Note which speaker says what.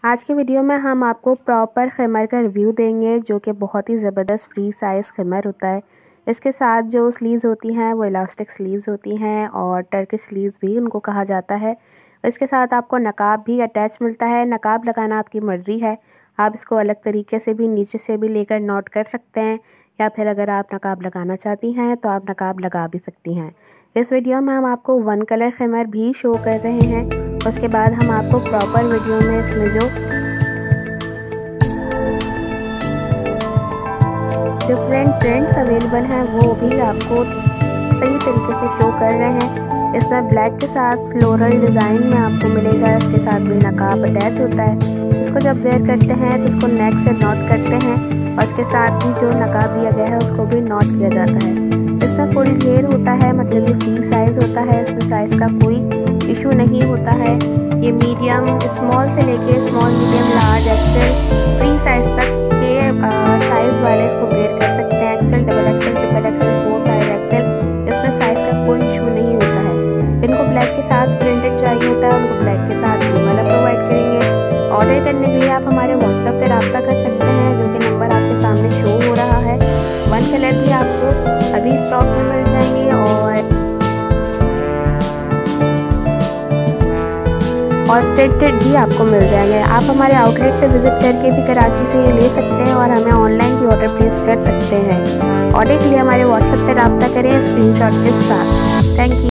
Speaker 1: आज की वीडियो में हम आपको प्रॉपर खिमर का रिव्यू देंगे, जो कि बहुत ही ज़बरदस्त फ्री साइज़ खिमर होता है। इसके साथ जो स्लीव्स होती हैं वो इलास्टिक स्लीव्स होती हैं और टर्किश स्लीव्स भी उनको कहा जाता है। इसके साथ आपको नकाब भी अटैच मिलता है। नकाब लगाना आपकी मर्ज़ी है, आप इसको अलग तरीके से भी नीचे से भी लेकर नॉट कर सकते हैं, या फिर अगर आप नकाब लगाना चाहती हैं तो आप नकाब लगा भी सकती हैं। इस वीडियो में हम आपको 1 कलर खिमर भी शो कर रहे हैं। उसके बाद हम आपको प्रॉपर वीडियो में इसमें जो डिफरेंट प्रिंट्स अवेलेबल हैं वो भी आपको सही तरीके से शो कर रहे हैं। इसमें ब्लैक के साथ फ्लोरल डिज़ाइन में आपको मिलेगा। इसके साथ भी नकाब अटैच होता है। इसको जब वेयर करते हैं तो इसको नेक से नॉट करते हैं और इसके साथ भी जो नकाब दिया गया है उसको भी नॉट किया जाता है। इसमें फुल घेर होता है, मतलब ये फ्री साइज़ होता है। इसमें साइज़ का कोई इशू नहीं होता है। ये मीडियम, स्मॉल से लेके small, medium, large, XL, free size तक के साइज़ वाले इसको वेयर कर सकते हैं। XL, double XL, triple XL, 4 size XL, इसमें साइज़ का कोई इशू नहीं होता है। जिनको ब्लैक के साथ प्रिंटेड चाहिए होता है उनको ब्लैक के साथ ये वाला प्रोवाइड करेंगे। ऑर्डर करने के लिए आप हमारे व्हाट्सएप पर रब्ता कर सकते हैं, जो कि नंबर आपके सामने शो हो रहा है। 1 कलर भी आपको अभी स्टॉक में मिल जाएंगे और प्रिंटेड भी आपको मिल जाएंगे। आप हमारे आउटलेट पे विजिट करके भी कराची से ये ले सकते हैं और हमें ऑनलाइन भी ऑर्डर प्लेस कर सकते हैं। ऑर्डर के लिए हमारे व्हाट्सएप पर रब्ता करें स्क्रीनशॉट के साथ। Thank you.